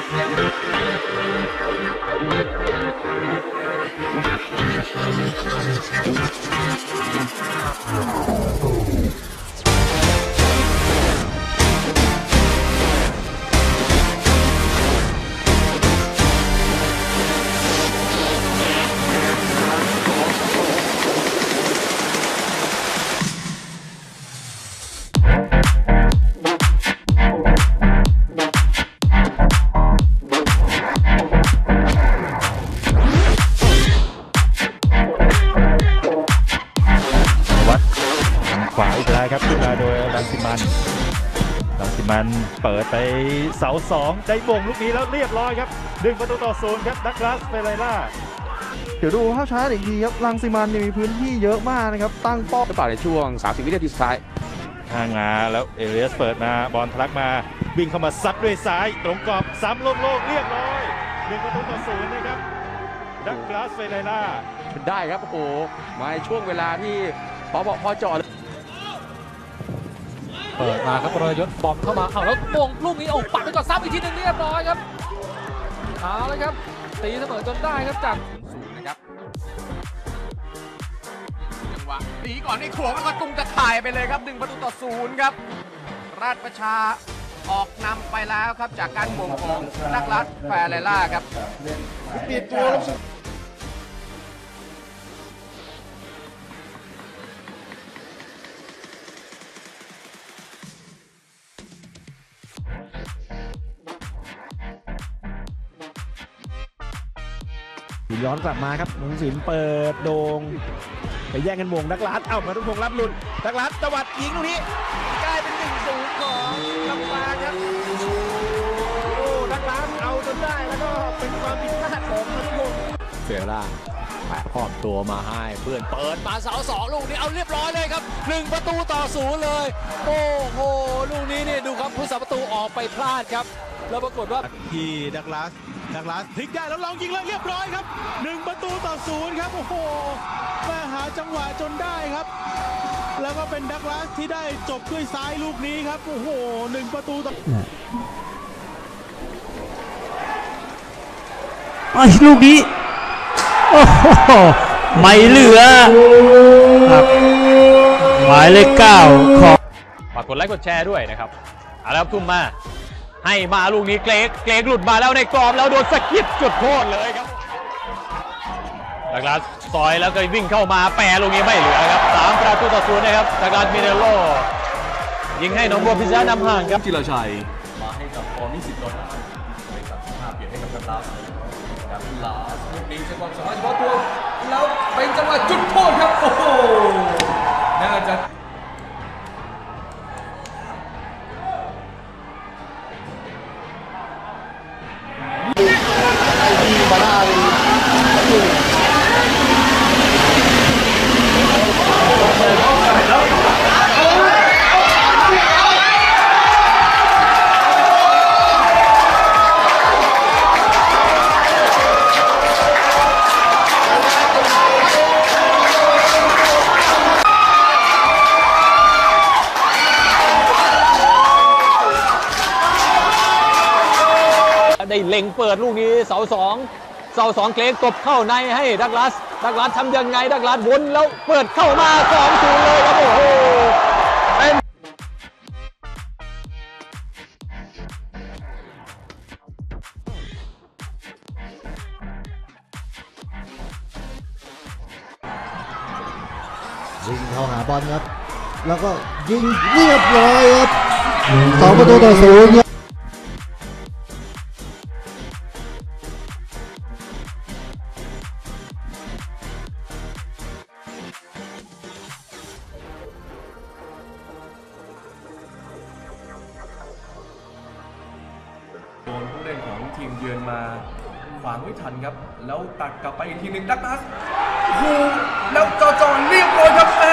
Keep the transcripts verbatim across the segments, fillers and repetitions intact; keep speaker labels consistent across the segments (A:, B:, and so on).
A: ขวาอีกแล้วครับขึ้นมาโดยรังสิมันรังสิมันเปิดไปเสาสองได้บ่งลูกนี้แล้วเรียบร้อยครับดึงประตูต่อศูนย์ครับดักลาสเฟเรล่า
B: เดี๋ยวดูภาพช้าอีกทีครับรังสิมันมีพื้นที่เยอะมากนะครับตั้งป้อม
C: หรือเปล่าในช่วงสามสิบวินาทีสุดท้าย
A: ห่างาแล้วเอเลียสเปิดมาบอลทะลักมาวิ่งเข้ามาซัดด้วยซ้ายตรงกรอบซ้ำโล่งๆเรียบร้อยดึงประตูต่อศูนย์นะครับดักลาสเฟเรล่า
C: ได้ครับโอ้โหมาในช่วงเวลาที่พอพอจ่อ
D: เปิดมาครับประยศบอมเข้ามาเอาแล้วโป่งลูกนี้โอ้ปัดไปก่อนซ้ำอีกทีนึงเรียบร้อยครับเอาเลยครับตีเสมอจนได้ครับจาก
C: ศูนย์นะครับจังหวะตีก่อนนี่ขวงแล้วก็ตุ้งตะข่ายไปเลยครับหนึ่งประตูต่อศูนย์ครับราชประชาออกนำไปแล้วครับจากการบ่งของดักลาสเฟเรล่าครับปิดตัวลูก
B: ย้อนกลับมาครับนงศิลป์เปิดโด่งไปแย่งกันวงดักลาสเอ้ามาทุกพงรับหลุดดักลาสตวัดยิงลูกนี้กลายเป็นหนึ่งศูนย์ของลำปางครับโอ้ดักลาสเอาจนได้แล้วก็เป็นความผิดพลาดของมาทุกพง
D: เฟเรล่าแปะครอบตัวมาให้เพื่อนเปิดมาเสาสองลูกนี้เอาเรียบร้อยเลยครับหนึ่งประตูต่อศูนย์เลยโอ้โหลูกนี้เนี่ยดูครับผู้สาประตูออกไปพลาดครับแล้วปรากฏว่า
B: ที่ดักลาสดักลาสพลิกได้แล้วลองยิงเลยเรียบร้อยครับหนึ่งประตูต่อศูนย์ครับโอ้โหมาหาจังหวะจนได้ครับแล้วก็เป็นดักลาสที่ได้จบด้วยซ้ายลูกนี้ครับโอ้โหหนึ่งประตูต่อ
E: ไอ้ลูกนี้โอ้โหไม่เหลือครับหมายเลขเก้าของ
D: ฝากกดไลค์กดแชร์ด้วยนะครับเอาแล้วทุ่มมาให้มาลูกนี้เกรกเกรกหลุดมาแล้วในกรอบแล้วโดนสกิดจุดโทษเลยครับดักลาสซอยแล้วก็วิ่งเข้ามาแปรลูกนี้ไม่เหลือครับสามประตูต่อศูนย์นะครับดักลาสมิเนโลยิงให้หนองบัวพิซซ่านำห่างครับ
F: จิรชัยมาให้กับออมิสิตรถไปตัดสินห้าเปลี่ยนให้กับดักลาสดักลาสลูกนี้ใช้ความสามารถเฉพาะตัวแล้วเป็นจังหวะจุดโทษครับโอ้โหน่าจะ
D: ได้เล็งเปิดลูกนี้เสาสองเสาสองเกรกตบเข้าในให้ดักลาสดักลาสทำยังไงดักลาสวนแล้วเปิดเข้ามาสองศูนย์เลยครับโอ้โหเป็น
G: ยิงเข้าหาบอลครับแล้วก็ยิงเรียบร้อยครับสองประตูต่อศูนย์
F: โดนผู้เล่นของทีมเยือนมาขวางไม่ทันครับแล้วตัดกลับไปอีกทีหนึ่งดักลาสโอ้โหแล้วจอจอนเรียบร้อยครับแม่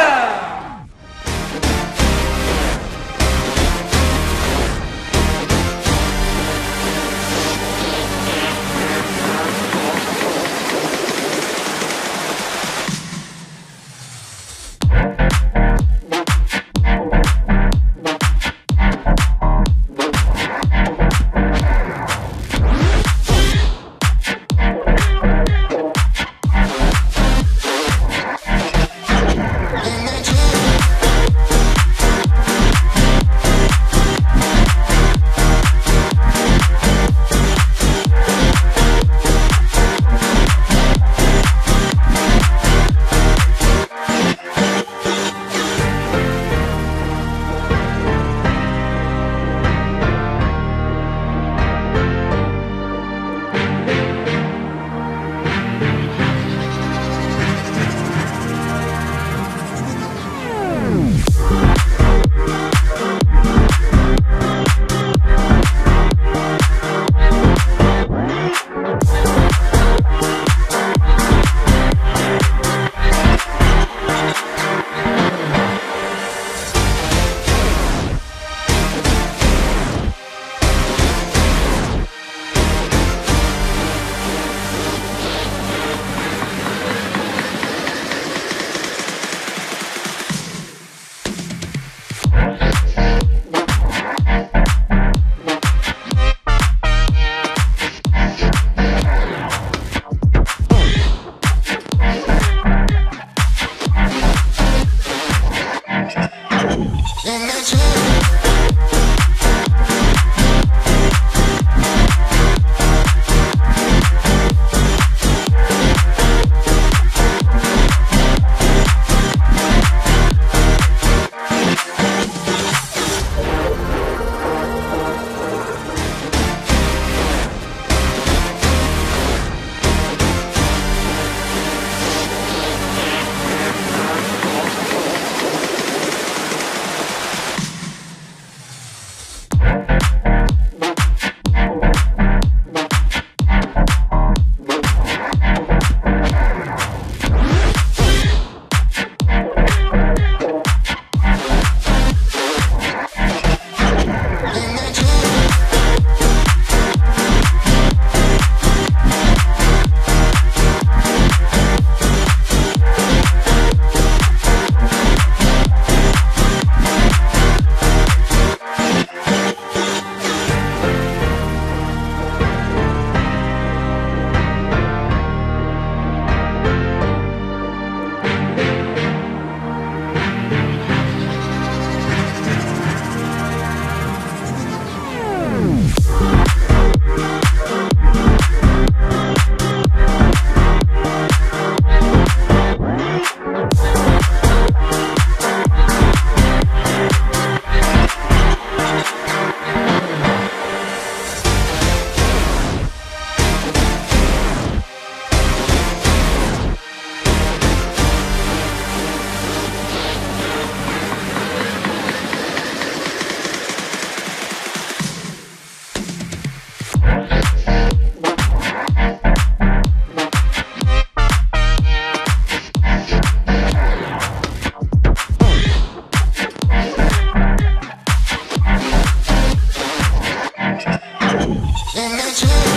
H: in the